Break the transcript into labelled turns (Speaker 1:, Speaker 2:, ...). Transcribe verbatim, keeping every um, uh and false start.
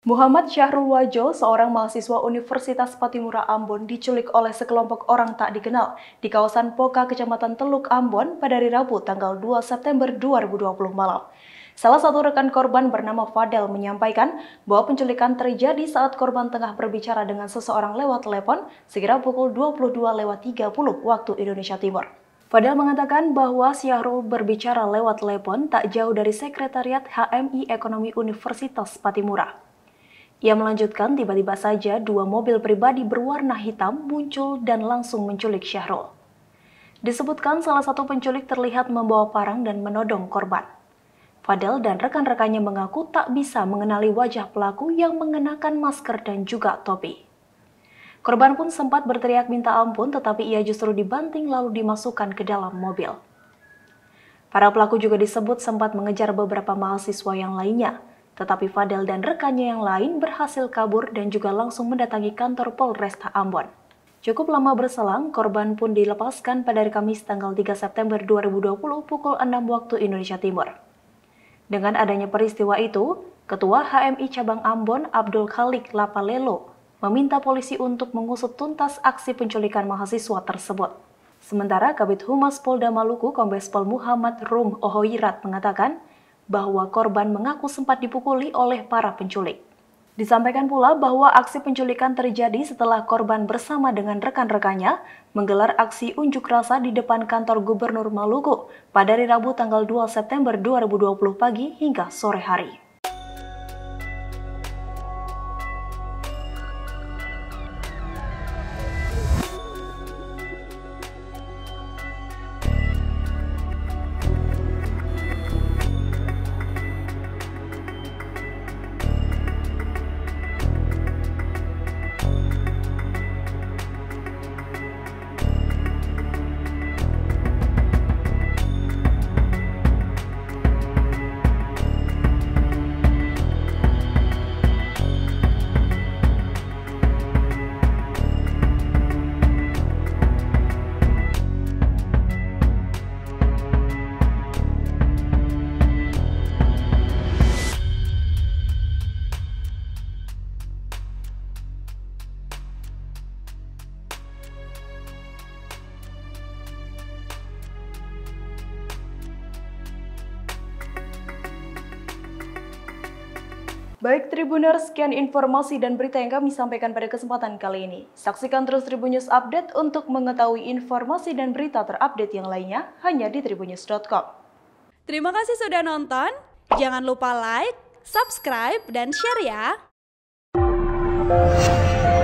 Speaker 1: Muhammad Syahrul Wajo, seorang mahasiswa Universitas Patimura Ambon, diculik oleh sekelompok orang tak dikenal di kawasan Poka, Kecamatan Teluk Ambon pada hari Rabu tanggal dua September dua ribu dua puluh malam. Salah satu rekan korban bernama Fadel menyampaikan bahwa penculikan terjadi saat korban tengah berbicara dengan seseorang lewat telepon sekira pukul dua puluh dua lewat tiga puluh waktu Indonesia Timur. Fadel mengatakan bahwa Syahrul berbicara lewat telepon tak jauh dari Sekretariat H M I Ekonomi Universitas Patimura. Ia melanjutkan, tiba-tiba saja dua mobil pribadi berwarna hitam muncul dan langsung menculik Syahrul. Disebutkan salah satu penculik terlihat membawa parang dan menodong korban. Fadel dan rekan-rekannya mengaku tak bisa mengenali wajah pelaku yang mengenakan masker dan juga topi. Korban pun sempat berteriak minta ampun, tetapi ia justru dibanting lalu dimasukkan ke dalam mobil. Para pelaku juga disebut sempat mengejar beberapa mahasiswa yang lainnya. Tetapi Fadel dan rekannya yang lain berhasil kabur dan juga langsung mendatangi kantor Polresta Ambon. Cukup lama berselang, korban pun dilepaskan pada hari Kamis tanggal tiga September dua ribu dua puluh pukul enam waktu Indonesia Timur. Dengan adanya peristiwa itu, Ketua H M I Cabang Ambon Abdul Khalik Lapalelo meminta polisi untuk mengusut tuntas aksi penculikan mahasiswa tersebut. Sementara Kabid Humas Polda Maluku Kombes Pol Muhammad Rum Ohoirat mengatakan bahwa korban mengaku sempat dipukuli oleh para penculik. Disampaikan pula bahwa aksi penculikan terjadi setelah korban bersama dengan rekan-rekannya menggelar aksi unjuk rasa di depan kantor Gubernur Maluku pada hari Rabu tanggal dua September dua ribu dua puluh pagi hingga sore hari. Baik Tribuners, sekian informasi dan berita yang kami sampaikan pada kesempatan kali ini. Saksikan terus Tribun News Update untuk mengetahui informasi dan berita terupdate yang lainnya hanya di tribunnews dot com.
Speaker 2: Terima kasih sudah nonton. Jangan lupa like, subscribe, dan share ya.